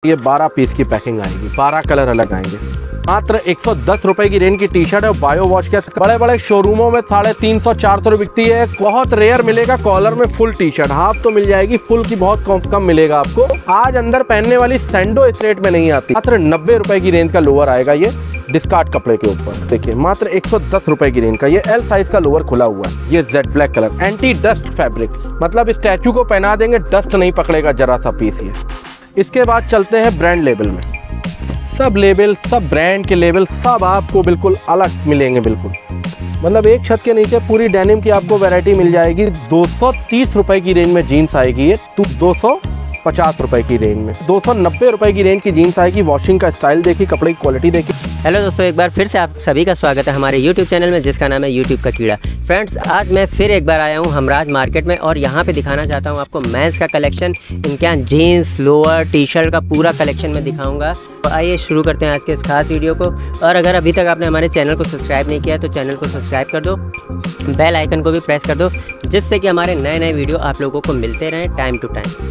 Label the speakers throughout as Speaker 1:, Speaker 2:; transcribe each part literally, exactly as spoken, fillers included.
Speaker 1: ये बारह पीस की पैकिंग आएगी, बारह कलर अलग आएंगे। मात्र एक सौ दस रुपए की रेंज की टी शर्ट है, बायो वॉश के बड़े बड़े शोरूमों में साढ़े तीन सौ चार सौ बिकती है। बहुत रेयर मिलेगा कॉलर में फुल टी शर्ट, हाफ तो मिल जाएगी, फुल की बहुत कम कम मिलेगा आपको। आज अंदर पहनने वाली सैंडो इस रेट में नहीं आती। मात्र नब्बे रुपए की रेंज का लोअर आएगा, ये डिस्कार्ड कपड़े के ऊपर देखिए, मात्र एक सौ दस रुपए की रेंज का। ये एल साइज का लोअर खुला हुआ है, ये jet black colour, anti dust fabric, मतलब स्टैचू को पहना देंगे डस्ट नहीं पकड़ेगा जरा सा पीस ये। इसके बाद चलते हैं ब्रांड लेवल में। सब लेवल, सब ब्रांड के लेवल सब आपको बिल्कुल अलग मिलेंगे, बिल्कुल मतलब एक छत के नीचे पूरी डेनिम की आपको वैरायटी मिल जाएगी। दो सौ तीस रुपए की रेंज में जीन्स आएगी ये, तो दो सौ पचास रुपए की रेंज में। दो सौ नब्बे रुपए की रेंज की जीन्स आएगी। वॉशिंग का स्टाइल देखिए, कपड़े की क्वालिटी देखिए।
Speaker 2: हेलो दोस्तों, एक बार फिर से आप सभी का स्वागत है हमारे यूट्यूब चैनल में, जिसका नाम है यूट्यूब का कीड़ा। फ्रेंड्स, आज मैं फिर एक बार आया हूँ हमराज मार्केट में और यहाँ पे दिखाना चाहता हूँ आपको मेंस का कलेक्शन। इनके यहाँ जीन्स, लोअर, टी शर्ट का पूरा कलेक्शन मैं दिखाऊंगा। तो आइए शुरू करते हैं आज के इस खास वीडियो को। और अगर अभी तक आपने हमारे चैनल को सब्सक्राइब नहीं किया तो चैनल को सब्सक्राइब कर दो, बेल आइकन को भी प्रेस कर दो, जिससे कि हमारे नए नए वीडियो आप लोगों को मिलते रहें टाइम टू टाइम।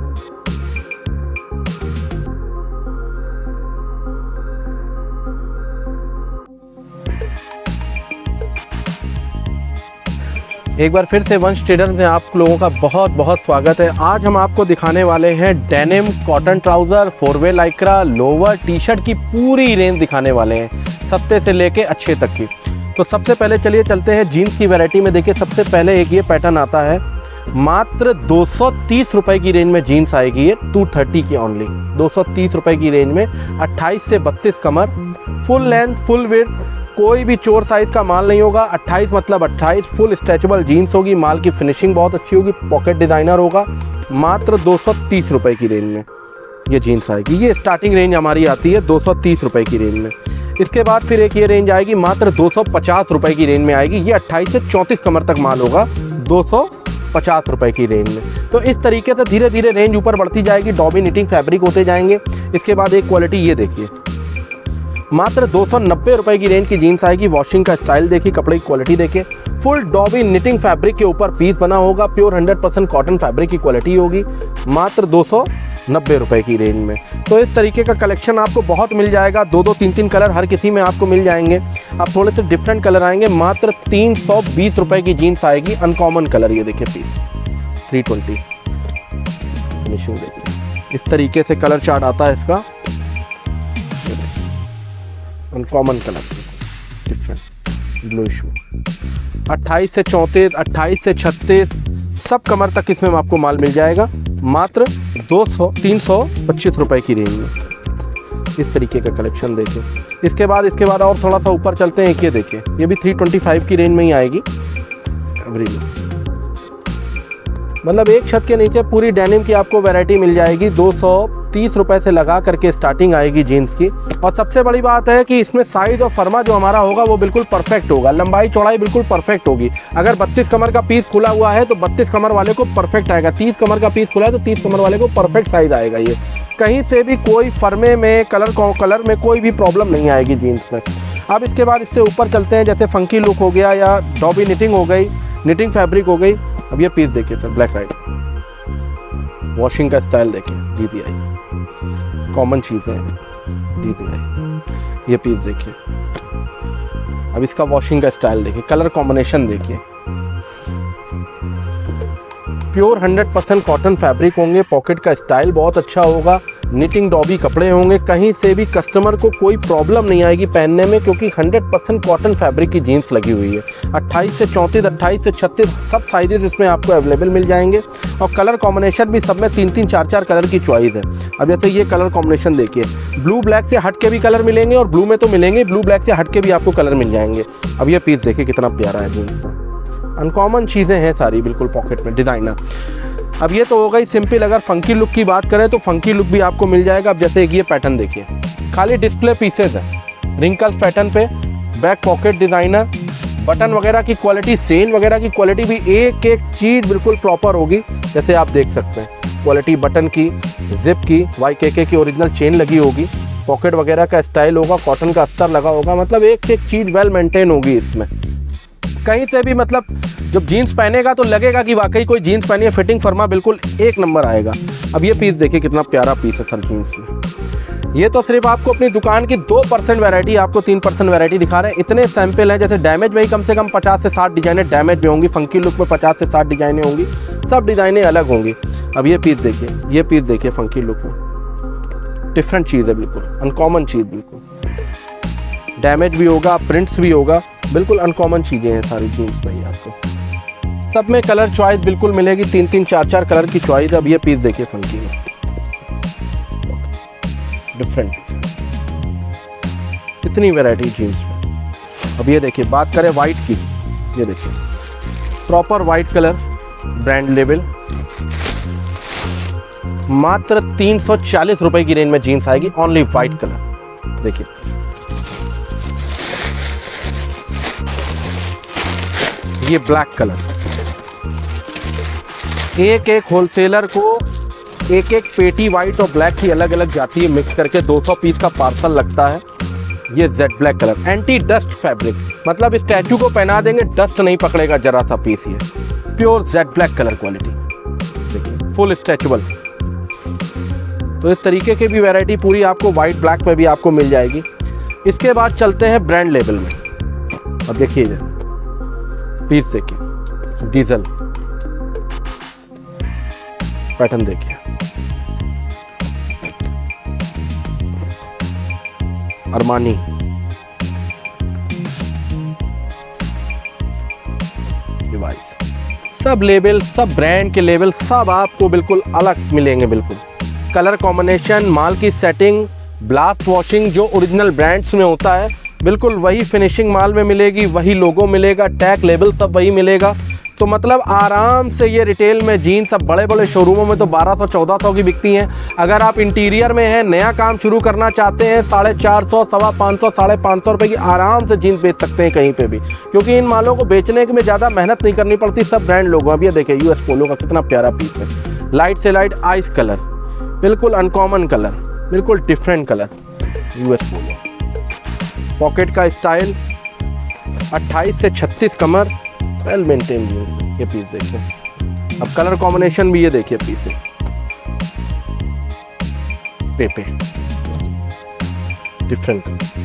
Speaker 1: एक बार फिर से वंश ट्रेडर में आप लोगों का बहुत बहुत स्वागत है। आज हम आपको दिखाने वाले हैं denim, cotton trouser, four way Lycra, lower, T shirt की पूरी रेंज दिखाने वाले हैं, सस्ते से लेके अच्छे तक की। तो सबसे पहले चलिए चलते हैं जीन्स की वैरायटी में। देखिए सबसे पहले एक ये पैटर्न आता है, मात्र दो सौ तीस रुपए की रेंज में जीन्स आएगी ये, दो सौ तीस की ओनली, दो सौ तीस रुपए की रेंज में। अट्ठाईस से बत्तीस कमर, फुल लेंथ, फुल विड्थ, कोई भी चोर साइज का माल नहीं होगा। अट्ठाईस मतलब अट्ठाईस, फुल स्ट्रेचेबल जीन्स होगी, माल की फिनिशिंग बहुत अच्छी होगी, पॉकेट डिज़ाइनर होगा। मात्र दो सौ तीस रुपए की रेंज में ये जीन्स आएगी। ये स्टार्टिंग रेंज हमारी आती है दो सौ तीस रुपए की रेंज में। इसके बाद फिर एक ये रेंज आएगी, मात्र दो सौ पचास रुपए की रेंज में आएगी। ये अट्ठाईस से चौंतीस कमर तक माल होगा, दो सौ पचास रुपए की रेंज में। तो इस तरीके से धीरे धीरे रेंज ऊपर बढ़ती जाएगी, डॉबी निटिंग फैब्रिक होते जाएंगे। इसके बाद एक क्वालिटी ये देखिए, मात्र दो सौ नब्बे रुपए की रेंज की जीन्स आएगी। वॉशिंग का स्टाइल देखिए, कपड़े की क्वालिटी देखिए, फुल डॉबी निटिंग फैब्रिक के ऊपर पीस बना होगा, pure hundred percent cotton fabric की क्वालिटी होगी, मात्र दो सौ नब्बे रुपए की रेंज में। तो इस तरीके का कलेक्शन आपको बहुत मिल जाएगा, दो दो तीन तीन कलर हर किसी में आपको मिल जाएंगे। अब थोड़े से डिफरेंट कलर आएंगे। मात्र तीन सौ बीस रुपए की जीन्स आएगी, अनकॉमन कलर, ये देखिए पीस थ्री ट्वेंटी फिनिशिंग देखिए। इस तरीके से कलर चार्ट आता है इसका, अनकॉमन कलर डिफरेंट ब्लूइश में। अट्ठाईस से चौंतीस, अट्ठाईस से छत्तीस, सब कमर तक इसमें आपको माल मिल जाएगा, मात्र दो सौ तीन सौ पच्चीस रुपए की रेंज में। इस तरीके का कलेक्शन देखिए। इसके बाद इसके बाद और थोड़ा सा ऊपर चलते हैं, एक ये देखिए, ये भी तीन सौ पच्चीस की रेंज में ही आएगी एवरी में। मतलब एक छत के नीचे पूरी डेनिम की आपको वैरायटी मिल जाएगी। दो सौ तीस रुपए से लगा करके स्टार्टिंग आएगी जीन्स की। और सबसे बड़ी बात है कि इसमें साइज और फर्मा जो हमारा होगा वो बिल्कुल परफेक्ट होगा, लंबाई चौड़ाई बिल्कुल परफेक्ट होगी। अगर बत्तीस कमर का पीस खुला हुआ है तो बत्तीस कमर वाले को परफेक्ट आएगा, तीस कमर का पीस खुला है तो तीस कमर वाले को परफेक्ट साइज आएगा। ये कहीं से भी कोई फर्मे में, कलर कलर में कोई भी प्रॉब्लम नहीं आएगी जीन्स में। अब इसके बाद इससे ऊपर चलते हैं, जैसे फंकी लुक हो गया या डॉबी निटिंग हो गई, निटिंग फैब्रिक हो गई। अब ये पीस देखिए सर, ब्लैक राइट, वॉशिंग का स्टाइल देखिए, दीदी आई, कॉमन चीज़ है दीदी आई। ये पीस देखिए। अब इसका वॉशिंग का स्टाइल देखिए, कलर कॉम्बिनेशन देखिए, pure hundred percent cotton fabric होंगे, पॉकेट का स्टाइल बहुत अच्छा होगा, निटिंग डॉबी कपड़े होंगे, कहीं से भी कस्टमर को कोई प्रॉब्लम नहीं आएगी पहनने में, क्योंकि हंड्रेड परसेंट कॉटन फैब्रिक की जीन्स लगी हुई है। अट्ठाईस से चौंतीस, अट्ठाईस से छत्तीस, सब साइजेस इसमें आपको अवेलेबल मिल जाएंगे। और कलर कॉम्बिनेशन भी सब में तीन तीन चार चार कलर की चॉइस है। अब जैसे ये कलर कॉम्बिनेशन देखिए, ब्लू ब्लैक से हट के भी कलर मिलेंगे और ब्लू में तो मिलेंगे, ब्लू ब्लैक से हट के भी आपको कलर मिल जाएंगे। अब ये पीस देखिए कितना प्यारा है जीन्स का, अनकॉमन चीज़ें हैं सारी, बिल्कुल पॉकेट में डिज़ाइनर। अब ये तो हो गई सिंपल। अगर फंकी लुक की बात करें तो फंकी लुक भी आपको मिल जाएगा। अब जैसे एक ये पैटर्न देखिए, खाली डिस्प्ले पीसेस है, रिंकल्स पैटर्न पे, बैक पॉकेट डिज़ाइनर, बटन वगैरह की क्वालिटी, सेल वगैरह की क्वालिटी भी एक एक चीज़ बिल्कुल प्रॉपर होगी। जैसे आप देख सकते हैं क्वालिटी बटन की, जिप की, वाई के के की ओरिजिनल चेन लगी होगी, पॉकेट वगैरह का स्टाइल होगा, कॉटन का अस्तर लगा होगा, मतलब एक एक चीज़ वेल मेंटेन होगी इसमें। कहीं से भी मतलब जब जीन्स पहनेगा तो लगेगा कि वाकई कोई जीन्स पहनी है, फिटिंग फर्मा बिल्कुल एक नंबर आएगा। अब ये पीस देखिए कितना प्यारा पीस है सर जीन्स में। ये तो सिर्फ आपको अपनी दुकान की दो परसेंट वैरायटी, आपको तीन परसेंट वैरायटी दिखा रहे हैं। इतने सैंपल हैं, जैसे डैमेज में ही कम से कम पचास से साठ डिजाइनें डैमेज में होंगी, फंकी लुक में पचास से साठ डिजाइनें होंगी, सब डिजाइनें अलग होंगी। अब ये पीस देखिए, ये पीस देखिए फंकी लुक में, डिफरेंट चीज़ है, बिल्कुल अनकॉमन चीज़, बिल्कुल डैमेज भी होगा, प्रिंट्स भी होगा, बिल्कुल अनकॉमन चीज़ें हैं सारी जीन्स में। आपको सब में कलर चॉइस बिल्कुल मिलेगी, तीन तीन चार चार कलर की चॉइस। अब ये पीस देखिए फंकी में, डिफरेंट पीस, कितनी वैरायटी जीन्स में। अब ये देखिए बात करें वाइट की, ये देखिए proper white colour, brand level, मात्र तीन सौ चालीस रुपए की रेंज में जीन्स आएगी, ओनली वाइट कलर। देखिए ये ब्लैक कलर, एक एक होलसेलर को एक एक पेटी वाइट और ब्लैक की अलग अलग जाती है, मिक्स करके दो सौ पीस का पार्सल लगता है। ये jet black colour, anti dust fabric, मतलब स्टैचू को पहना देंगे डस्ट नहीं पकड़ेगा जरा सा पीस। ये pure jet black colour quality, देखिए फुल स्ट्रेचेबल। तो इस तरीके की भी वैरायटी पूरी आपको वाइट ब्लैक में भी आपको मिल जाएगी। इसके बाद चलते हैं ब्रांड लेवल में। अब देखिए पीस देखिए, डीजल पैटर्न देखिए, अरमानी, डिवाइस, सब लेबल, सब ब्रांड के लेबल, सब आपको बिल्कुल अलग मिलेंगे। बिल्कुल कलर कॉम्बिनेशन, माल की सेटिंग, ब्लास्ट वॉशिंग जो ओरिजिनल ब्रांड्स में होता है, बिल्कुल वही फिनिशिंग माल में मिलेगी, वही लोगो मिलेगा, टैग लेबल सब वही मिलेगा। तो मतलब आराम से ये रिटेल में जीन्स अब बड़े बड़े शोरूमों में तो बारह सौ चौदह सौ की बिकती हैं। अगर आप इंटीरियर में हैं, नया काम शुरू करना चाहते हैं, साढ़े चार सौ सवा पाँच सौ साढ़े पाँच सौ रुपये की आराम से जीन्स बेच सकते हैं कहीं पे भी, क्योंकि इन मालों को बेचने में ज़्यादा मेहनत नहीं करनी पड़ती, सब ब्रांड लोगों। अब ये देखिए यूएस पोलो का कितना प्यारा पीस है, लाइट से लाइट आइस कलर, बिल्कुल अनकॉमन कलर, बिल्कुल different colour, US Polo. Pocket का स्टाइल, अट्ठाईस से छत्तीस कमर, वेल मेंटेन जीन्स। ये पीस देखिए, अब कलर कॉम्बिनेशन भी ये देखिए पीस है, पेपे डिफरेंट,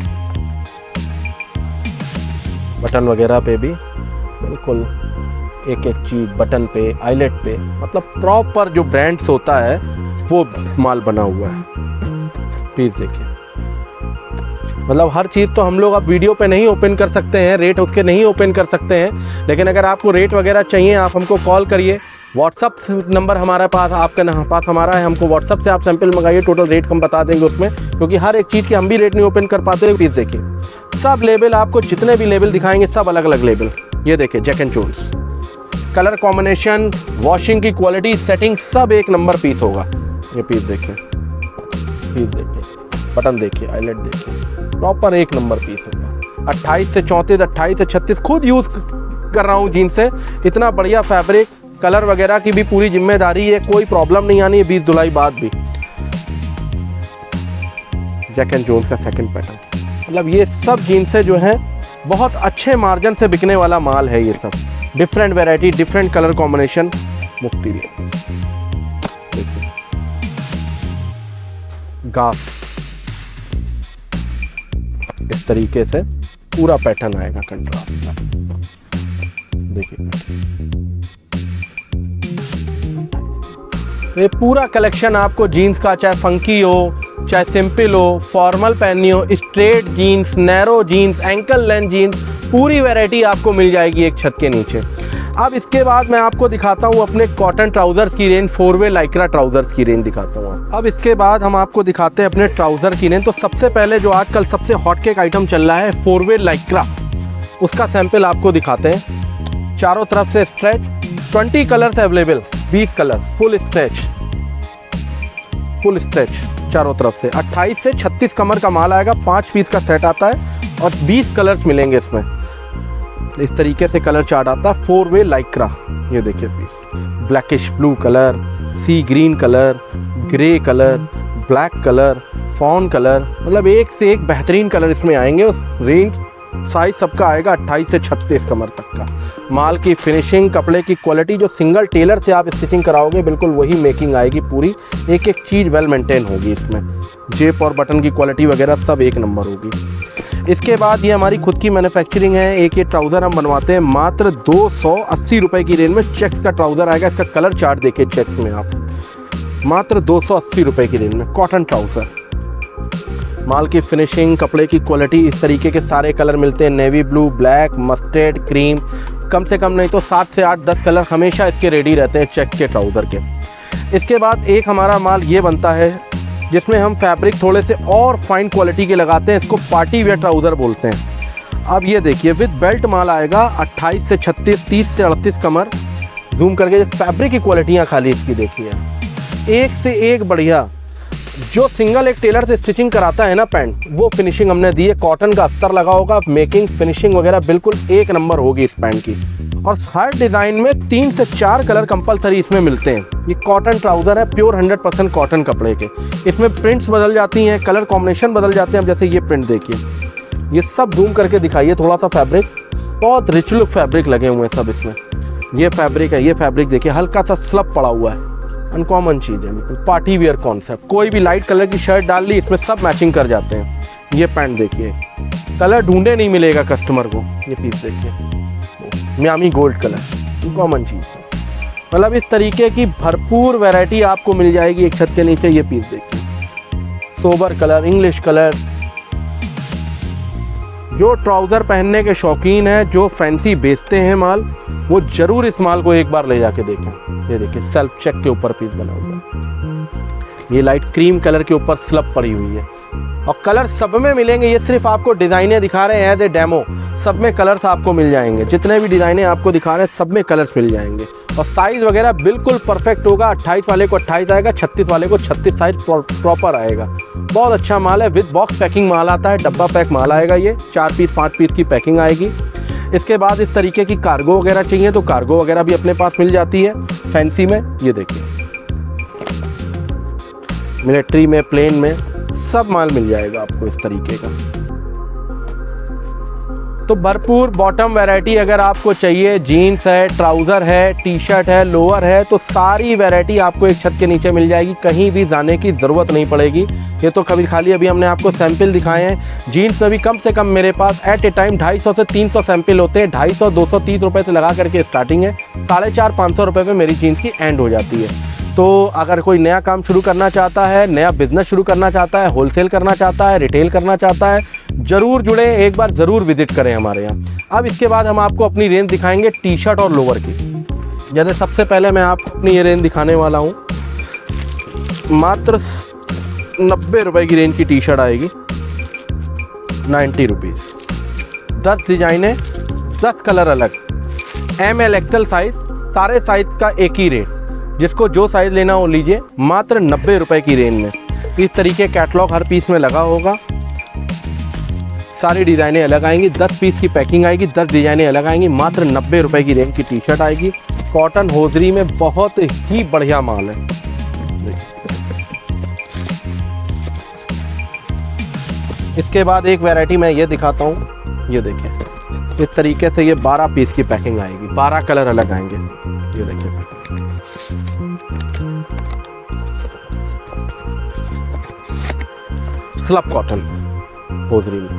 Speaker 1: बटन वगैरह पे भी बिल्कुल एक एक चीज बटन पे, आईलेट पे, मतलब प्रॉपर जो ब्रांड्स होता है वो माल बना हुआ है। पीस देखिए, मतलब हर चीज़ तो हम लोग अब वीडियो पे नहीं ओपन कर सकते हैं, रेट उसके नहीं ओपन कर सकते हैं, लेकिन अगर आपको रेट वगैरह चाहिए आप हमको कॉल करिए। व्हाट्सअप नंबर हमारे पास, आपके पास हमारा है, हमको व्हाट्सअप से आप सैंपल मंगाइए, टोटल रेट हम बता देंगे उसमें, क्योंकि हर एक चीज़ की हम भी रेट नहीं ओपन कर पाते। पीस देखिए, सब लेबल आपको जितने भी लेबल दिखाएंगे सब अलग अलग लेबल। ये देखिए Jack and Jones, colour combination, washing की क्वालिटी, सेटिंग सब एक नंबर पीस होगा। ये पीस देखिए, पीस देखिए, बटन देखिए, आईलेट देखिए, प्रॉपर एक नंबर पीस होगा। अट्ठाईस से चौंतीस, अट्ठाईस से छत्तीस, खुद यूज़ कर रहा हूँ जीन्स से, इतना बढ़िया फैब्रिक, कलर वगैरह की भी पूरी जिम्मेदारी है, कोई प्रॉब्लम नहीं आनी है बीस धुलाई बाद भी। जैक एंड जोन्स का सेकंड पैटर्न, मतलब ये सब जीन्सें जो हैं बहुत अच्छे मार्जिन से बिकने वाला माल है। ये सब different variety, different colour combination, मुफ्ती रेट। देखिए गाफ, इस तरीके से पूरा पैटर्न आएगा कंट्रास्ट का। देखिए ये पूरा कलेक्शन आपको जीन्स का, चाहे फंकी हो, चाहे सिंपल हो, फॉर्मल पहननी हो, straight jeans, narrow jeans, ankle length jeans, पूरी वैरायटी आपको मिल जाएगी एक छत के नीचे। अब इसके बाद मैं आपको दिखाता हूँ अपने कॉटन ट्राउज़र्स की range, four way Lycra trousers की रेंज दिखाता हूँ। अब इसके बाद हम आपको दिखाते हैं अपने ट्राउज़र की रेंज। तो सबसे पहले जो आजकल सबसे हॉट केक आइटम चल रहा है फोर वे लाइक्रा, उसका सैंपल आपको दिखाते हैं। चारों तरफ से स्ट्रेच, ट्वेंटी कलर्स अवेलेबल, बीस colour, full stretch, full stretch चारों तरफ से। अट्ठाईस से छत्तीस कमर का माल आएगा, पाँच पीस का सेट आता है और बीस कलर्स मिलेंगे इसमें। इस तरीके से कलर चार्ट आता है, फोर वे लाइक्रा। ये देखिए piece, blackish blue colour, sea green colour, grey colour, black colour, fawn colour, मतलब एक से एक बेहतरीन कलर इसमें आएंगे। उस रेंज साइज सबका आएगा अट्ठाईस से छत्तीस कमर तक का। माल की फिनिशिंग, कपड़े की क्वालिटी, जो सिंगल टेलर से आप स्टिचिंग कराओगे बिल्कुल वही मेकिंग आएगी पूरी। एक एक चीज़ वेल मेंटेन होगी इसमें। जेप और बटन की क्वालिटी वगैरह सब एक नंबर होगी। इसके बाद ये हमारी खुद की मैन्युफैक्चरिंग है। एक ये ट्राउज़र हम बनवाते हैं मात्र दो सौ अस्सी रुपये की रेंज में। चेक्स का ट्राउज़र आएगा, इसका कलर चार्ट देखिए चेक्स में आप, मात्र दो सौ अस्सी रुपये की रेंज में कॉटन ट्राउज़र। माल की फिनिशिंग, कपड़े की क्वालिटी, इस तरीके के सारे कलर मिलते हैं। Navy blue, black, mustard, cream, कम से कम नहीं तो सात से आठ दस कलर हमेशा इसके रेडी रहते हैं चेक के ट्राउज़र के। इसके बाद एक हमारा माल ये बनता है जिसमें हम फैब्रिक थोड़े से और फाइन क्वालिटी के लगाते हैं। इसको पार्टी वेयर ट्राउज़र बोलते हैं। अब ये देखिए विद बेल्ट माल आएगा अट्ठाईस से छत्तीस, तीस से अड़तीस कमर। जूम करके फैब्रिक की क्वालिटियाँ खाली इसकी देखिए, एक से एक बढ़िया। जो सिंगल एक टेलर से स्टिचिंग कराता है ना पैंट, वो फिनिशिंग हमने दी है। कॉटन का अस्तर लगा होगा, मेकिंग फिनिशिंग वगैरह बिल्कुल एक नंबर होगी इस पैंट की। और हर डिज़ाइन में तीन से चार कलर कंपलसरी इसमें मिलते हैं। ये कॉटन ट्राउज़र है, प्योर हंड्रेड परसेंट कॉटन कपड़े के। इसमें प्रिंट्स बदल जाती हैं, कलर कॉम्बिनेशन बदल जाते हैं। अब जैसे ये प्रिंट देखिए, ये सब जूम करके दिखाइए थोड़ा सा। फैब्रिक बहुत रिच लुक फैब्रिक लगे हुए हैं सब इसमें। ये फैब्रिक है, ये फैब्रिक देखिए हल्का सा स्लब पड़ा हुआ है। अनकॉमन चीज़ है, बिल्कुल पार्टी वियर कॉन्सेप्ट। कोई भी लाइट कलर की शर्ट डाल ली, इसमें सब मैचिंग कर जाते हैं। ये पैंट देखिए, कलर ढूंढे नहीं मिलेगा कस्टमर को। ये पीस देखिए, मियामी गोल्ड कलर, अनकॉमन चीज़ है। मतलब इस तरीके की भरपूर वैरायटी आपको मिल जाएगी एक छत के नीचे। ये पीस देखिए, सोबर कलर, इंग्लिश कलर। जो ट्राउज़र पहनने के शौकीन हैं, जो फैंसी बेचते हैं माल, वो ज़रूर इस माल को एक बार ले जाके देखें। ये देखिए सेल्फ चेक के ऊपर पीस बना हुआ। ये लाइट क्रीम कलर के ऊपर स्लब पड़ी हुई है और कलर सब में मिलेंगे। ये सिर्फ आपको डिज़ाइनें दिखा रहे हैं एज ए डेमो, सब में कलर्स आपको मिल जाएंगे। जितने भी डिज़ाइनें आपको दिखा रहे हैं सब में कलर्स मिल जाएंगे। और साइज़ वगैरह बिल्कुल परफेक्ट होगा। अट्ठाईस वाले को अट्ठाईस आएगा, छत्तीस वाले को छत्तीस साइज प्रॉपर आएगा। बहुत अच्छा माल है, विद बॉक्स पैकिंग माल आता है, डब्बा पैक माल आएगा। ये चार पीस पाँच पीस की पैकिंग आएगी। इसके बाद इस तरीके की कार्गो वगैरह चाहिए तो कार्गो वगैरह भी अपने पास मिल जाती है फैंसी में। ये देखिए मिलिट्री में, प्लेन में, सब माल मिल जाएगा आपको इस तरीके का। तो भरपूर बॉटम वैरायटी अगर आपको चाहिए, जीन्स है, ट्राउज़र है, टी शर्ट है, लोअर है, तो सारी वैरायटी आपको एक छत के नीचे मिल जाएगी। कहीं भी जाने की ज़रूरत नहीं पड़ेगी। ये तो कभी खाली अभी हमने आपको सैंपल दिखाए हैं। जीन्स में भी कम से कम मेरे पास एट ए टाइम ढाई सौ से तीन सौ सैंपल होते हैं। ढाई सौ दो सौ तीस रुपये से लगा करके स्टार्टिंग है, साढ़े चार पाँच सौ रुपये में मेरी जीन्स की एंड हो जाती है। तो अगर कोई नया काम शुरू करना चाहता है, नया बिजनेस शुरू करना चाहता है, होलसेल करना चाहता है, रिटेल करना चाहता है, ज़रूर जुड़े, एक बार ज़रूर विजिट करें हमारे यहाँ। अब इसके बाद हम आपको अपनी रेंज दिखाएंगे टी शर्ट और लोअर की। जैसे सबसे पहले मैं आपको अपनी ये रेंज दिखाने वाला हूँ। मात्र नब्बे रुपए की रेंज की टी शर्ट आएगी, नाइन्टी रुपीज़। दस डिजाइनें, दस कलर अलग, एम एल एक्सएल साइज, सारे साइज का एक ही रेट। जिसको जो साइज़ लेना हो लीजिए, मात्र नब्बे रुपए की रेंज में। इस तरीके कैटलॉग हर पीस में लगा होगा। सारी डिज़ाइनें अलग आएंगी, दस पीस की पैकिंग आएगी, दस डिज़ाइनें अलग आएंगी। मात्र नब्बे रुपए की रेंज की टी शर्ट आएगी। कॉटन होजरी में बहुत ही बढ़िया माल है। इसके बाद एक वैरायटी मैं ये दिखाता हूँ। ये देखिए इस तरीके से ये बारह पीस की पैकिंग आएगी, बारह कलर अलग आएंगे। ये देखिए स्लब कॉटन होजरी में,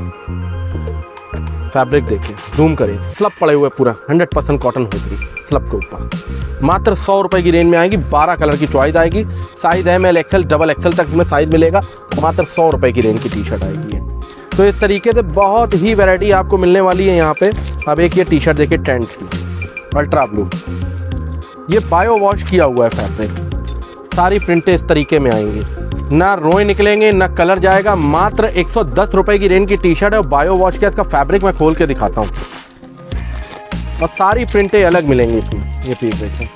Speaker 1: फैब्रिक देखिए, जूम करें, स्लब पड़े हुए पूरा hundred percent cotton hosiery slub के ऊपर। मात्र सौ रुपए की रेंज में आएगी, बारह कलर की चॉइस आएगी। Size M L XL double XL तक इसमें साइज मिलेगा। मात्र सौ रुपए की रेंज की टी शर्ट आएगी। तो इस तरीके से बहुत ही वैरायटी आपको मिलने वाली है यहाँ पे। अब एक ये टी शर्ट देखिए ट्रेंड की, अल्ट्रा ब्लू, ये बायो वॉश किया हुआ है फैब्रिक। सारी प्रिंटें इस तरीके में आएंगी, ना रोए निकलेंगे ना कलर जाएगा। मात्र एक सौ दस रुपए की रेंज की टी शर्ट है और बायो वॉश का इसका फैब्रिक मैं खोल के दिखाता हूँ। और सारी प्रिंटें अलग मिलेंगी इसमें। ये पीस देखिए,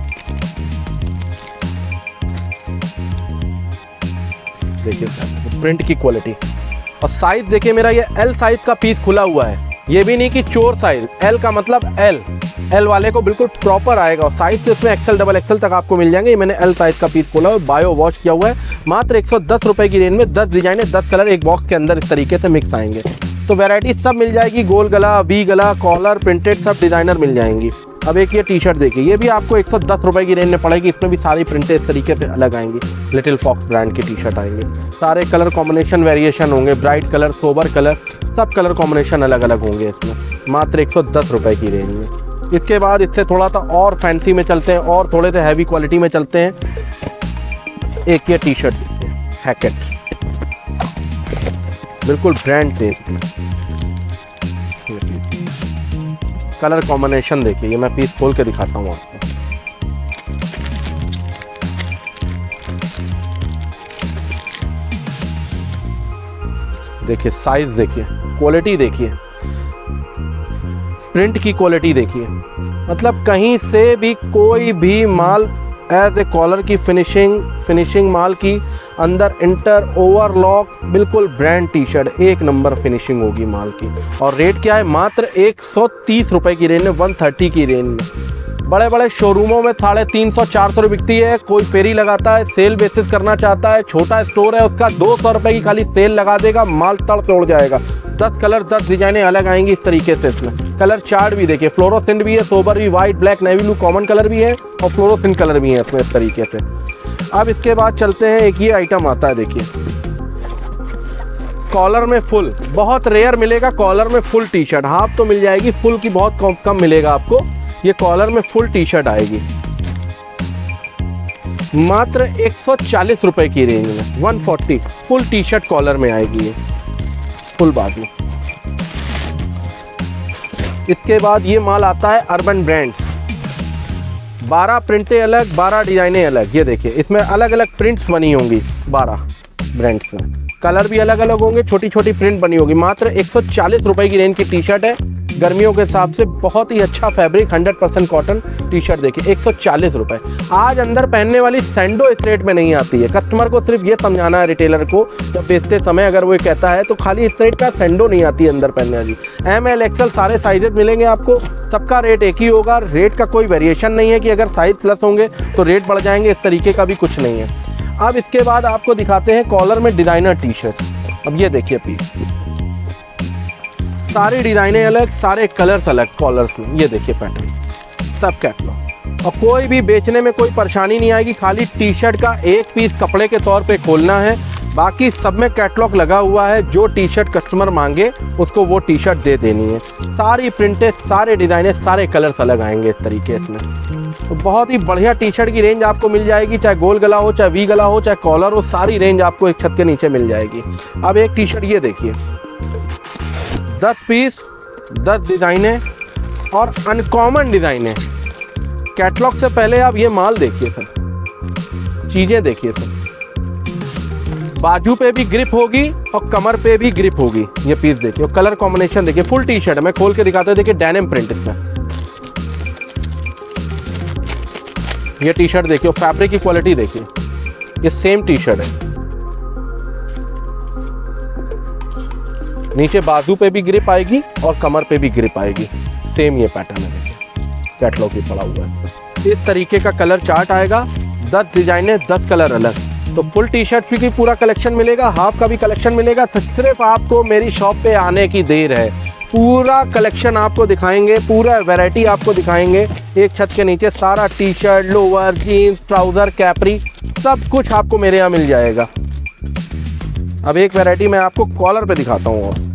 Speaker 1: देखिए प्रिंट की क्वालिटी। और साइज देखिए, मेरा ये एल साइज का पीस खुला हुआ है। ये भी नहीं कि चोर साइज, एल का मतलब एल एल वाले को बिल्कुल प्रॉपर आएगा। और साइज तो इसमें एक्सएल डबल एक्सएल तक आपको मिल जाएंगे। ये मैंने एल साइज का पीस खोला है, बायो वॉश किया हुआ है। मात्र एक सौ दस रुपए की रेंज में दस डिजाइन, दस कलर एक बॉक्स के अंदर इस तरीके से मिक्स आएंगे। तो वैरायटी सब मिल जाएगी, गोल गला, वी गला, कॉलर, प्रिंटेड, सब डिज़ाइनर मिल जाएंगी। अब एक ये टी शर्ट देखिए, ये भी आपको एक सौ दस रुपये की रेंज में पड़ेगी। इसमें भी सारी प्रिंटें इस तरीके से अलग आएंगी, लिटिल फॉक्स ब्रांड की टी शर्ट आएंगी। सारे कलर कॉम्बिनेशन वेरिएशन होंगे, ब्राइट कलर, सोबर कलर, सब कलर कॉम्बिनेशन अलग अलग होंगे इसमें, मात्र एक सौ दस रुपये की रेंज में। इसके बाद इससे थोड़ा सा और फैंसी में चलते हैं और थोड़े से हैवी क्वालिटी में चलते हैं। एक ये टी शर्ट देखिए, हैकेट, बिल्कुल ब्रांड टेस्ट में। कलर कॉम्बिनेशन देखिए, ये मैं पीस खोल के दिखाता हूँ आपको। देखिए साइज देखिए, क्वालिटी देखिए, प्रिंट की क्वालिटी देखिए, मतलब कहीं से भी कोई भी माल एज ए कॉलर की फिनिशिंग फिनिशिंग माल की, अंदर इंटर ओवरलॉक, बिल्कुल ब्रांड टी शर्ट, एक नंबर फिनिशिंग होगी माल की। और रेट क्या है, मात्र एक सौ तीस रुपये की रेंज में, वन थर्टी की रेंज में। बड़े बड़े शोरूमों में साढ़े तीन सौ चार सौ बिकती है, कोई फेरी लगाता है, सेल बेसिस करना चाहता है, छोटा स्टोर है उसका दो सौ रुपये की खाली सेल लगा देगा, माल तड़ तोड़ जाएगा। दस कलर दस डिजाइनें अलग आएंगी इस तरीके से। इसमें कलर चार्ट भी देखिए, फ्लोरोसेंट भी है, सोबर भी, white, black, navy blue, common colour भी है और फ्लोरोसेंट कलर भी है इसमें इस तरीके से। अब इसके बाद चलते हैं, एक ये आइटम आता है देखिए, कॉलर में फुल, बहुत रेयर मिलेगा कॉलर में फुल टी शर्ट। हाफ तो मिल जाएगी, फुल की बहुत कम कम मिलेगा आपको। ये कॉलर में फुल टी शर्ट आएगी मात्र एक सौ चालीस रुपए की रेंज में, एक सौ चालीस फुल टी शर्ट कॉलर में आएगी ये, फुल बाजू। इसके बाद ये माल आता है अर्बन ब्रांड्स, बारह प्रिंटें अलग, बारह डिजाइनें अलग। ये देखिए, इसमें अलग अलग प्रिंट्स बनी होंगी बारह ब्रांड्स में, कलर भी अलग अलग होंगे, छोटी छोटी प्रिंट बनी होगी। मात्र एक सौ चालीस रुपए की रेंज की टी शर्ट है, गर्मियों के हिसाब से बहुत ही अच्छा fabric, hundred percent cotton T shirt देखिए, एक सौ चालीस रुपये। आज अंदर पहनने वाली सैंडो इस रेट में नहीं आती है। कस्टमर को सिर्फ ये समझाना है रिटेलर को, जब बेचते समय अगर वो कहता है तो खाली इस रेट का सैंडो नहीं आती है अंदर पहनने वाली। एम एल एक्सएल सारे साइजेस मिलेंगे आपको, सबका रेट एक ही होगा। रेट का कोई वेरिएशन नहीं है कि अगर साइज प्लस होंगे तो रेट बढ़ जाएंगे, इस तरीके का भी कुछ नहीं है। अब इसके बाद आपको दिखाते हैं कॉलर में डिज़ाइनर टी शर्ट। अब ये देखिए पीस, सारी डिज़ाइनें अलग, सारे कलर्स अलग कॉलर्स में। ये देखिए पैटर्न, सब कैटलॉग, और कोई भी बेचने में कोई परेशानी नहीं आएगी। खाली टी शर्ट का एक पीस कपड़े के तौर पे खोलना है, बाकी सब में कैटलॉग लगा हुआ है। जो टी शर्ट कस्टमर मांगे उसको वो टी शर्ट दे देनी है। सारी प्रिंटें, सारे डिज़ाइनें, सारे कलर्स अलग आएंगे इस तरीके से। तो बहुत ही बढ़िया टी शर्ट की रेंज आपको मिल जाएगी, चाहे गोल गला हो, चाहे वी गला हो, चाहे कॉलर हो, सारी रेंज आपको एक छत के नीचे मिल जाएगी। अब एक टी शर्ट ये देखिए, दस पीस, दस डिज़ाइनें और अनकॉमन डिज़ाइनें। कैटलॉग से पहले आप ये माल देखिए सर, चीज़ें देखिए सर, बाजू पे भी ग्रिप होगी और कमर पे भी ग्रिप होगी। ये पीस देखिए और कलर कॉम्बिनेशन देखिए, फुल टी शर्ट है, मैं खोल के दिखाता हूँ। देखिए डेनिम प्रिंट इसमें, ये टी शर्ट देखिए और फैब्रिक की क्वालिटी देखिए, ये सेम टी शर्ट है। नीचे बाजू पे भी ग्रिप आएगी और कमर पे भी ग्रिप आएगी, सेम ये पैटर्न है देखिए, कैटलॉग भी पड़ा हुआ है। इस तरीके का कलर चार्ट आएगा, दस डिजाइनें, दस कलर अलग। तो फुल टी शर्ट की पूरा कलेक्शन मिलेगा, हाफ का भी कलेक्शन मिलेगा। सिर्फ आपको मेरी शॉप पे आने की देर है, पूरा कलेक्शन आपको दिखाएंगे, पूरा वैरायटी आपको दिखाएंगे। एक छत के नीचे सारा T shirt, lower, jeans, trouser, capri, सब कुछ आपको मेरे यहाँ मिल जाएगा। अब एक वैरायटी मैं आपको कॉलर पे दिखाता हूँ। और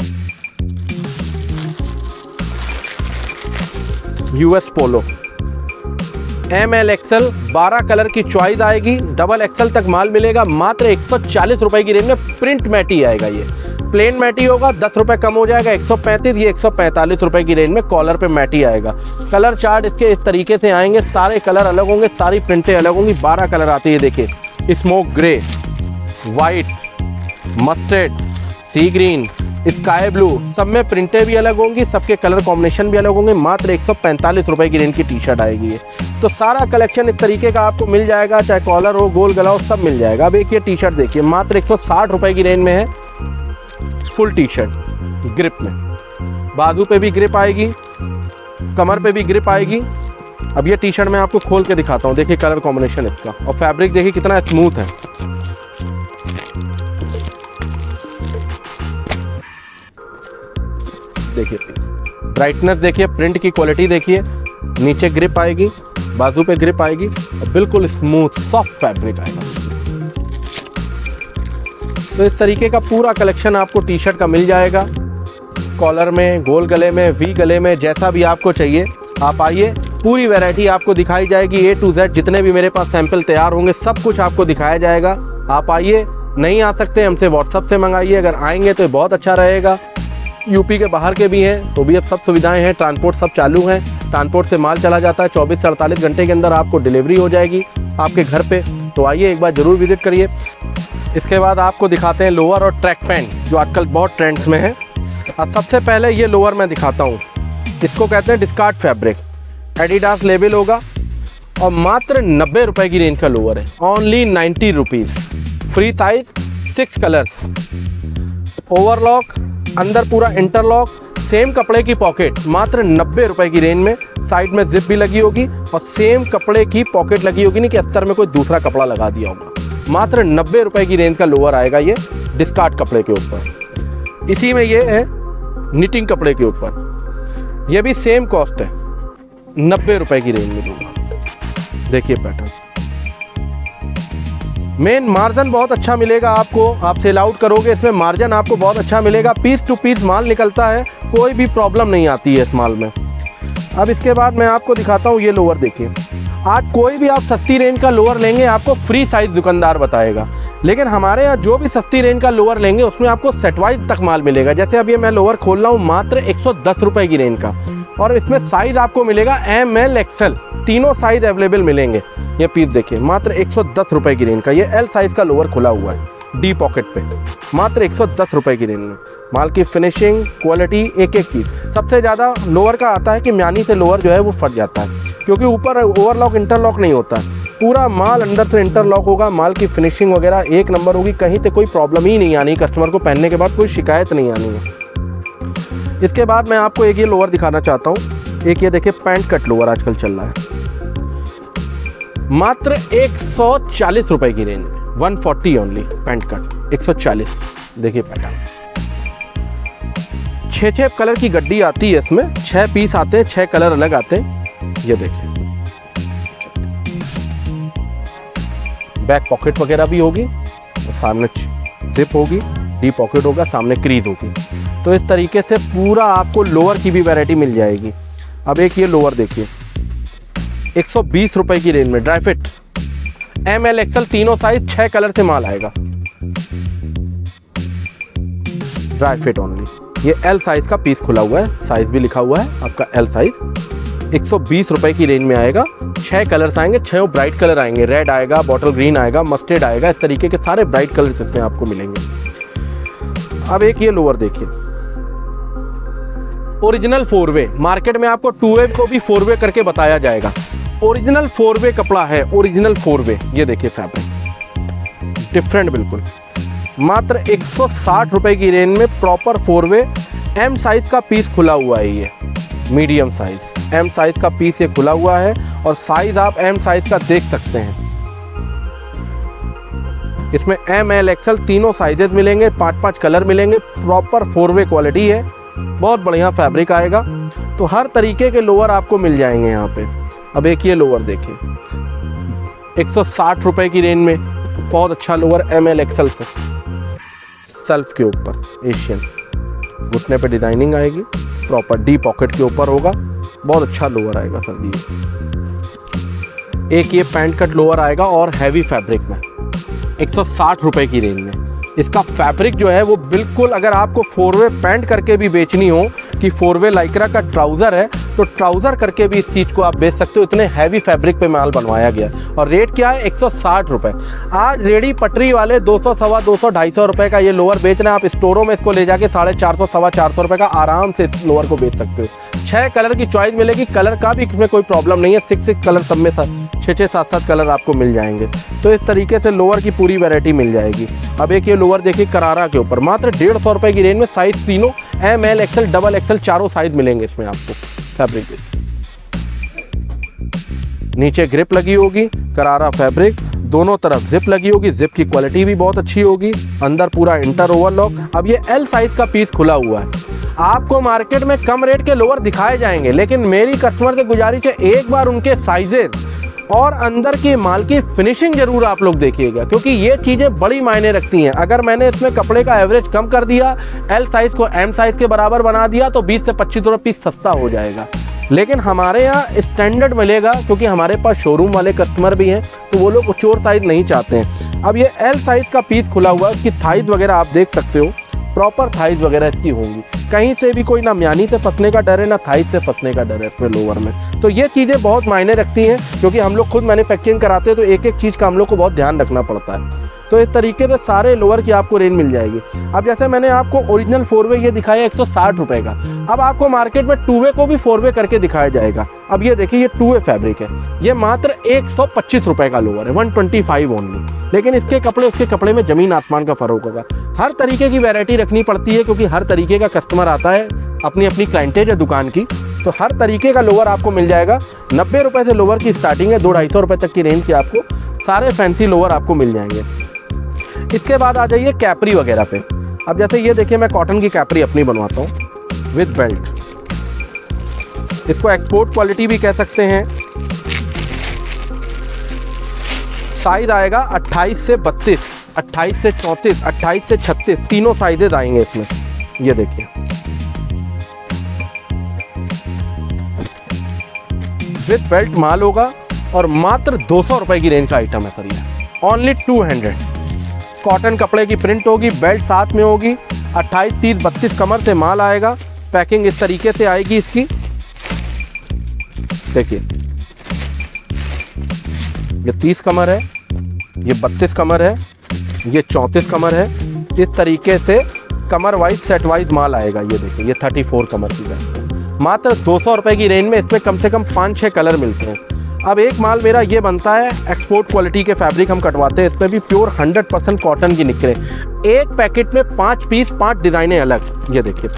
Speaker 1: US Polo, M L XL, बारह कलर की चॉइस आएगी, डबल एक्सएल तक माल मिलेगा। मात्र एक सौ चालीस रुपए की रेंज में प्रिंट मैटी आएगा। ये प्लेन मैटी होगा, दस रुपए कम हो जाएगा, एक सौ पैंतीस। ये एक सौ पैंतालीस रुपए की रेंज में कॉलर पे मैटी आएगा। कलर चार्ट इसके इस तरीके से आएंगे, सारे कलर अलग होंगे, सारी प्रिंटें अलग होंगी। बारह कलर आती है देखिए, smoke grey, white, mustard, sea green, sky blue, सब में प्रिंटें भी अलग होंगी, सबके कलर कॉम्बिनेशन भी अलग होंगे। मात्र एक सौ पैंतालीस रुपए की रेंज की टी शर्ट आएगी ये। तो सारा कलेक्शन इस तरीके का आपको मिल जाएगा, चाहे कॉलर हो, गोल गला हो, सब मिल जाएगा। अब एक ये टी शर्ट देखिए, मात्र एक सौ साठ रुपए की रेंज में है, फुल टी शर्ट ग्रिप में, बाजू पे भी ग्रिप आएगी, कमर पे भी ग्रिप आएगी। अब ये टी शर्ट मैं आपको खोल के दिखाता हूँ, देखिए कलर कॉम्बिनेशन इसका, और फैब्रिक देखिए कितना स्मूथ है। देखिए ब्राइटनेस देखिए, प्रिंट की क्वालिटी देखिए, नीचे ग्रिप आएगी, बाजू पे ग्रिप आएगी और बिल्कुल स्मूथ सॉफ्ट फैब्रिक आएगा। तो इस तरीके का पूरा कलेक्शन आपको टी शर्ट का मिल जाएगा, कॉलर में, गोल गले में, वी गले में, जैसा भी आपको चाहिए आप आइए, पूरी वैरायटी आपको दिखाई जाएगी। ए टू जेड जितने भी मेरे पास सैंपल तैयार होंगे सब कुछ आपको दिखाया जाएगा। आप आइए, नहीं आ सकते हमसे व्हाट्सअप से मंगाइए, अगर आएंगे तो बहुत अच्छा रहेगा। यूपी के बाहर के भी हैं तो भी अब सब सुविधाएं हैं, ट्रांसपोर्ट सब चालू हैं, ट्रांसपोर्ट से माल चला जाता है, चौबीस से अड़तालीस घंटे के अंदर आपको डिलीवरी हो जाएगी आपके घर पे। तो आइए एक बार ज़रूर विजिट करिए। इसके बाद आपको दिखाते हैं लोअर और ट्रैक पैंट जो आजकल बहुत ट्रेंड्स में है। अब सबसे पहले ये लोअर मैं दिखाता हूँ, इसको कहते हैं डिस्कार्ड फैब्रिक, एडिडास लेबल होगा और मात्र नब्बे रुपए की रेंज का लोअर है, only ninety rupees. Free size, six colours, overlock, अंदर पूरा इंटरलॉक, सेम कपड़े की पॉकेट, मात्र नब्बे रुपए की रेंज में। साइड में जिप भी लगी होगी और सेम कपड़े की पॉकेट लगी होगी, नहीं कि अस्तर में कोई दूसरा कपड़ा लगा दिया होगा। मात्र नब्बे रुपए की रेंज का लोअर आएगा ये डिस्कार्ड कपड़े के ऊपर। इसी में ये है निटिंग कपड़े के ऊपर, ये भी सेम कॉस्ट है, नब्बे रुपए की रेंज में दूंगा। देखिए पैटर्न, मेन मार्जिन बहुत अच्छा मिलेगा आपको, आप सेल आउट करोगे इसमें मार्जिन आपको बहुत अच्छा मिलेगा। पीस टू पीस माल निकलता है, कोई भी प्रॉब्लम नहीं आती है इस माल में। अब इसके बाद मैं आपको दिखाता हूँ ये लोअर। देखिए आज कोई भी आप सस्ती रेंज का लोअर लेंगे आपको फ्री साइज दुकानदार बताएगा, लेकिन हमारे यहाँ जो भी सस्ती रेंज का लोअर लेंगे उसमें आपको सेट वाइज तक माल मिलेगा। जैसे अब ये मैं लोअर खोल रहा हूँ मात्र एक सौ दस रुपए की रेंज का, और इसमें साइज आपको मिलेगा एम एल एक्सएल, तीनों साइज अवेलेबल मिलेंगे। ये पीस देखिए मात्र एक सौ दस रुपए की रेंज का, ये एल साइज का लोअर खुला हुआ है डी पॉकेट पे, मात्र एक सौ दस रुपए की रेंज में। माल की फिनिशिंग, क्वालिटी, एक एक चीज़। सबसे ज़्यादा लोअर का आता है कि म्यानी से लोअर जो है वो फट जाता है, क्योंकि ऊपर ओवरलॉक इंटरलॉक नहीं होता है, पूरा माल अंदर से इंटरलॉक होगा। माल की फिनिशिंग वगैरह एक नंबर होगी, कहीं से कोई प्रॉब्लम ही नहीं आनी, कस्टमर को पहनने के बाद कोई शिकायत नहीं आनी है। इसके बाद मैं आपको एक ये लोअर दिखाना चाहता हूँ, एक ये देखिए पैंट कट लोअर आजकल चल रहा है, मात्र एक सौ चालीस रुपए की रेंज में, one forty only pant cut, एक सौ चालीस। देखिए पैटर्न, छः छः कलर की गड्डी आती है इसमें, छः पीस आते हैं, छः कलर अलग आते हैं। ये देखिए बैक पॉकेट वगैरह भी होगी, सामने जिप होगी, डी पॉकेट होगा, सामने क्रीज होगी। तो इस तरीके से पूरा आपको लोअर की भी वैरायटी मिल जाएगी। अब एक ये लोअर देखिए एक सौ बीस रुपए की रेंज में, dry fit, M L XL तीनों साइज, छह कलर से माल आएगा, ड्राई फिट ओनली। ये एल साइज का पीस खुला हुआ है, साइज भी लिखा हुआ है आपका एल साइज। एक सौ बीस रुपए की रेंज में आएगा, छह कलर्स आएंगे, छह ब्राइट कलर आएंगे, रेड आएगा, बॉटल ग्रीन आएगा, मस्टर्ड आएगा, इस तरीके के सारे ब्राइट कलर्स इसमें आपको मिलेंगे। अब एक ये लोअर देखिए, ओरिजिनल फोर वे, मार्केट में आपको टू वे को भी फोर वे करके बताया जाएगा, ओरिजिनल फोर वे कपड़ा है, ओरिजिनल फोर वे। ये देखिए फैब्रिक डिफरेंट बिल्कुल, मात्र एक सौ साठ रुपए की रेंज में proper four way. M size का पीस खुला हुआ है, ये मीडियम साइज एम साइज का पीस ये खुला हुआ है, और साइज आप एम साइज का देख सकते हैं। इसमें एम एल एक्सएल तीनों साइजेस मिलेंगे, पांच पांच कलर मिलेंगे, प्रॉपर फोर वे क्वालिटी है, बहुत बढ़िया फैब्रिक आएगा। तो हर तरीके के लोअर आपको मिल जाएंगे यहाँ पे। अब एक ये लोअर देखिए एक सौ साठ रुपए की रेंज में, बहुत अच्छा लोअर एम एल एक्सएल से, सेल्फ के ऊपर एशियन, घुटने पे डिजाइनिंग आएगी, प्रॉपर डी पॉकेट के ऊपर होगा, बहुत अच्छा लोअर आएगा सर जी। एक ये पैंट कट लोअर आएगा और हैवी फैब्रिक में, एक सौ साठ रुपए की रेंज में। इसका फैब्रिक जो है वो बिल्कुल, अगर आपको फोर वे पैंट करके भी बेचनी हो कि फोर वे लाइक्रा का ट्राउज़र है तो ट्राउज़र करके भी इस चीज़ को आप बेच सकते हो, इतने हैवी फैब्रिक पे माल बनवाया गया। और रेट क्या है, एक सौ साठ रुपये। आज रेडी पटरी वाले दो सौ सवा दो सौ ढाई सौ रुपये का ये लोअर बेच रहे हैं, आप स्टोरों में इसको ले जाके साढ़े चार सौ सवा चार सौ रुपये का आराम से इस लोअर को बेच सकते हो। छः कलर की चॉइस मिलेगी, कलर का भी इसमें कोई प्रॉब्लम नहीं है, सिक्स सिक्स कलर सब में छः छः सात सात कलर आपको मिल जाएंगे। तो इस तरीके से लोअर की पूरी वैरायटी मिल जाएगी। अब एक ये लोअर देखिए करारा के ऊपर, मात्र डेढ़ सौ रुपये की रेंज में, साइज तीनों M L XL double XL चारों साइज मिलेंगे इसमें आपको। फैब्रिक नीचे ग्रिप लगी होगी, करारा फैब्रिक, दोनों तरफ जिप लगी होगी, जिप की क्वालिटी भी बहुत अच्छी होगी, अंदर पूरा इंटर ओवरलॉक। अब ये एल साइज का पीस खुला हुआ है। आपको मार्केट में कम रेट के लोअर दिखाए जाएंगे, लेकिन मेरी कस्टमर से गुजारिश है एक बार उनके साइजेस और अंदर की माल की फिनिशिंग जरूर आप लोग देखिएगा, क्योंकि ये चीज़ें बड़ी मायने रखती हैं। अगर मैंने इसमें कपड़े का एवरेज कम कर दिया, एल साइज़ को एम साइज़ के बराबर बना दिया, तो बीस से पच्चीस रुपये पीस सस्ता हो जाएगा। लेकिन हमारे यहाँ स्टैंडर्ड मिलेगा, क्योंकि हमारे पास शोरूम वाले कस्टमर भी हैं, तो वो लोग चोर साइज़ नहीं चाहते हैं। अब ये एल साइज़ का पीस खुला हुआ है, इसकी थाइज़ वगैरह आप देख सकते हो, प्रॉपर थाइज़ वगैरह इसकी होंगी, कहीं से भी कोई ना म्यानी से फंसने का डर है ना थाइज़ से फंसने का डर है इसमें लोअर में। तो ये चीज़ें बहुत मायने रखती हैं, क्योंकि हम लोग खुद मैन्युफैक्चरिंग कराते हैं, तो एक एक चीज़ का हम लोग को बहुत ध्यान रखना पड़ता है। तो इस तरीके से सारे लोअर की आपको रेंज मिल जाएगी। अब जैसे मैंने आपको ओरिजिनल फोर वे ये दिखाया एक सौ साठ रुपये का, अब आपको मार्केट में टू वे को भी फोर वे करके दिखाया जाएगा। अब ये देखिए, ये टू वे फैब्रिक है, ये मात्र एक सौ पच्चीस रुपये का लोअर है, वन ट्वेंटी फाइव ओनली। लेकिन इसके कपड़े उसके कपड़े में ज़मीन आसमान का फ़र्क होगा। हर तरीके की वैरायटी रखनी पड़ती है, क्योंकि हर तरीके का कस्टमर आता है, अपनी अपनी क्लाइंटेज है दुकान की, तो हर तरीके का लोअर आपको मिल जाएगा। नब्बे रुपये से लोअर की स्टार्टिंग है, दो ढाई सौ रुपये तक की रेंज के आपको सारे फैंसी लोअर आपको मिल जाएंगे। इसके बाद आ जाइए कैपरी वगैरह पे। अब जैसे ये देखिए, मैं कॉटन की कैपरी अपनी बनवाता हूँ विद बेल्ट, इसको एक्सपोर्ट क्वालिटी भी कह सकते हैं। साइज आएगा अट्ठाईस से बत्तीस, अट्ठाईस से चौंतीस, अट्ठाईस से छत्तीस, तीनों साइजेज आएंगे इसमें। ये देखिए, विद बेल्ट माल होगा और मात्र दो सौ रुपए की रेंज का आइटम है सर, ये ओनली टू हंड्रेड। कॉटन कपड़े की प्रिंट होगी, बेल्ट साथ में होगी, अट्ठाईस, तीस, बत्तीस कमर से माल आएगा। पैकिंग इस तरीके से आएगी इसकी, देखिए ये तीस कमर है, ये बत्तीस कमर है, ये चौंतीस कमर है। इस तरीके से कमर वाइज सेट वाइज माल आएगा। ये देखिए, ये चौंतीस कमर की है, मात्र दो सौ रुपये की रेंज में इसमें कम से कम पाँच छः कलर मिलते हैं। अब एक माल मेरा ये बनता है, एक्सपोर्ट क्वालिटी के फैब्रिक हम कटवाते हैं, इस पर भी प्योर हंड्रेड परसेंट कॉटन की निकले। एक पैकेट में पाँच पीस, पाँच डिज़ाइनें अलग। ये देखिए,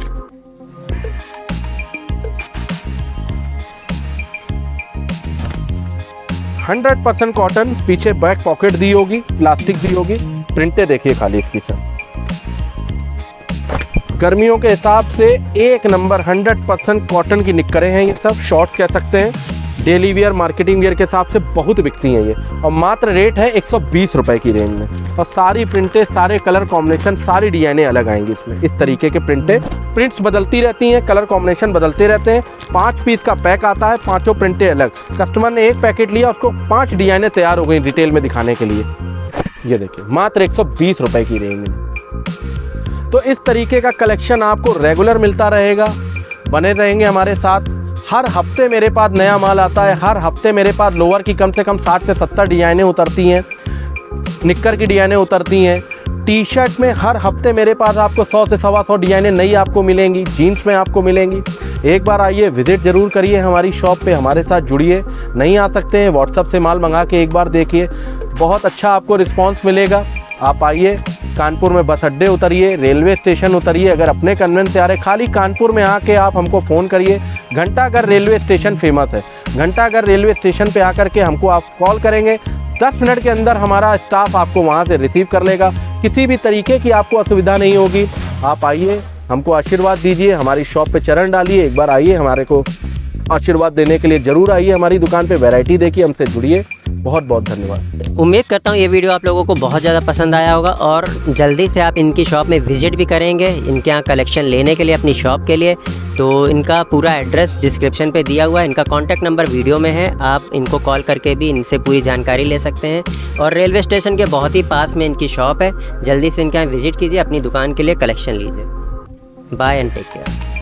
Speaker 1: हंड्रेड परसेंट कॉटन, पीछे बैक पॉकेट दी होगी, प्लास्टिक दी होगी। प्रिंटें देखिए खाली इसकी सर, गर्मियों के हिसाब से एक नंबर हंड्रेड परसेंट कॉटन की निक्करें हैं। ये सब शॉर्ट्स कह सकते हैं, डेली वेयर मार्केटिंग वेयर के हिसाब से बहुत बिकती हैं ये। और मात्र रेट है एक सौ बीस रुपये की रेंज में। और सारी प्रिंटें, सारे कलर कॉम्बिनेशन, सारी डिजाइनें अलग आएंगी इसमें। इस तरीके के प्रिंटें, प्रिंट्स बदलती रहती हैं, कलर कॉम्बिनेशन बदलते रहते हैं। पाँच पीस का पैक आता है, पाँचों प्रिंटें अलग। कस्टमर ने एक पैकेट लिया, उसको पाँच डिजाइनें तैयार हो गई डिटेल में दिखाने के लिए। ये देखिए, मात्र एक सौ बीस रुपये की रेंज में। तो इस तरीके का कलेक्शन आपको रेगुलर मिलता रहेगा। बने रहेंगे हमारे साथ। हर हफ्ते मेरे पास नया माल आता है, हर हफ्ते मेरे पास लोअर की कम से कम साठ से सत्तर डिजाइनें उतरती हैं, निक्कर की डिजाइनें उतरती हैं। टी शर्ट में हर हफ्ते मेरे पास आपको सौ से सवा सौ डिजाइनें नई आपको मिलेंगी, जीन्स में आपको मिलेंगी। एक बार आइए, विज़िट ज़रूर करिए हमारी शॉप पे, हमारे साथ जुड़िए। नहीं आ सकते हैं, व्हाट्सएप से माल मंगा के एक बार देखिए, बहुत अच्छा आपको रिस्पॉन्स मिलेगा। आप आइए, कानपुर में बस अड्डे उतरिए, रेलवे स्टेशन उतरिए। अगर अपने कन्वेंस से आ रहे, खाली कानपुर में आके आप हमको फ़ोन करिए। घंटाघर रेलवे स्टेशन फेमस है, घंटाघर रेलवे स्टेशन पे आकर के हमको आप कॉल करेंगे, दस मिनट के अंदर हमारा स्टाफ आपको वहाँ से रिसीव कर लेगा। किसी भी तरीके की आपको असुविधा नहीं होगी। आप आइए, हमको आशीर्वाद दीजिए, हमारी शॉप पे चरण डालिए। एक बार आइए, हमारे को आशीर्वाद देने के लिए ज़रूर आइए हमारी दुकान पे, वैरायटी देखिए, हमसे जुड़िए। बहुत बहुत धन्यवाद।
Speaker 2: उम्मीद करता हूँ ये वीडियो आप लोगों को बहुत ज़्यादा पसंद आया होगा और जल्दी से आप इनकी शॉप में विजिट भी करेंगे, इनके यहाँ कलेक्शन लेने के लिए अपनी शॉप के लिए। तो इनका पूरा एड्रेस डिस्क्रिप्शन पे दिया हुआ है, इनका कॉन्टैक्ट नंबर वीडियो में है, आप इनको कॉल करके भी इनसे पूरी जानकारी ले सकते हैं। और रेलवे स्टेशन के बहुत ही पास में इनकी शॉप है, जल्दी से इनके यहाँ विजिट कीजिए, अपनी दुकान के लिए कलेक्शन लीजिए। Bye and take care.